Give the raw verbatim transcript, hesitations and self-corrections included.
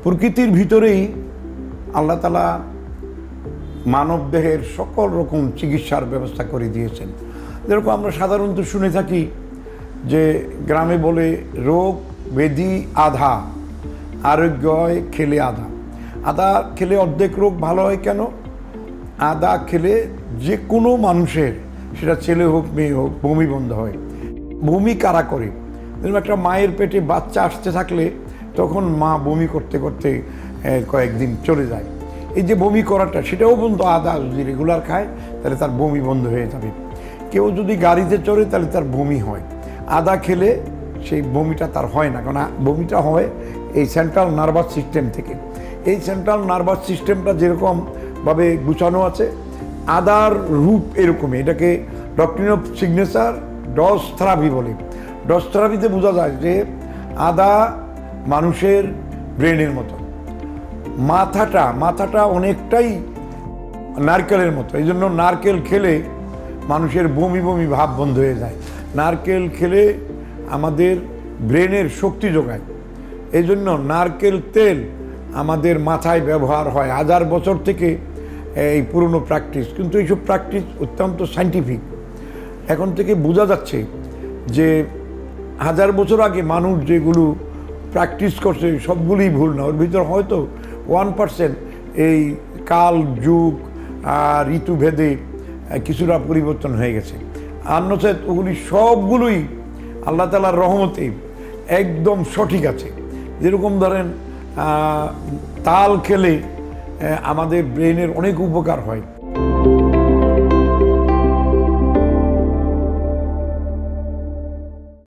প্রকৃতির ভিতরেই আল্লাহ তাআলা মানব দেহের সকল রকম চিকিৎসার ব্যবস্থা করে দিয়েছেন। যেরকম আমরা সাধারণত শুনে থাকি যে গ্রামে বলে রোগ ব্যাধি আধা, আরোগ্য হয় খেলে আধা। আদা খেলে অর্ধেক রোগ ভালো হয় কেন? আদা খেলে যে কোনো মানুষের, সেটা ছেলে হোক মেয়ে হোক, বমি বন্ধ হয়। বমি কারা করে? যেরকম একটা মায়ের পেটে বাচ্চা আসতে থাকলে তখন মা বমি করতে করতে কয়েকদিন চলে যায়। এই যে বমি করাটা, সেটাও বন্ধ। আদা যদি রেগুলার খায় তাহলে তার বমি বন্ধ হয়ে যাবে। কেউ যদি গাড়িতে চড়ে তাহলে তার বমি হয়। আদা খেলে সেই বমিটা তার হয় না, কারণ বমিটা হয় এই সেন্ট্রাল নার্ভাস সিস্টেম থেকে। এই সেন্ট্রাল নার্ভাস সিস্টেমটা যেরকমভাবে গুছানো আছে, আদার রূপ এরকমই। এটাকে doctrine of signature dose therapy বলে। ডস থেরাপিতে বোঝা যায় যে আদা মানুষের ব্রেনের মতো, মাথাটা মাথাটা অনেকটাই নারকেলের মতো। এই জন্য নারকেল খেলে মানুষের বমি বমি ভাব বন্ধ হয়ে যায়। নারকেল খেলে আমাদের ব্রেনের শক্তি যোগায়। এই জন্য নারকেল তেল আমাদের মাথায় ব্যবহার হয় হাজার বছর থেকে, এই পুরনো প্র্যাকটিস। কিন্তু এইসব প্র্যাকটিস অত্যন্ত সাইন্টিফিক। এখন থেকে বোঝা যাচ্ছে যে হাজার বছর আগে মানুষ যেগুলো প্র্যাকটিস করছে সবগুলোই ভুল না। ওর ভিতর হয়তো ওয়ান পার্সেন্ট এই কাল যুগ আর ঋতুভেদে কিছুটা পরিবর্তন হয়ে গেছে। আর নচেত ওগুলি সবগুলোই আল্লাহ তাআলার রহমতে একদম সঠিক আছে। যেরকম ধরেন তাল খেলে আমাদের ব্রেনের অনেক উপকার হয়।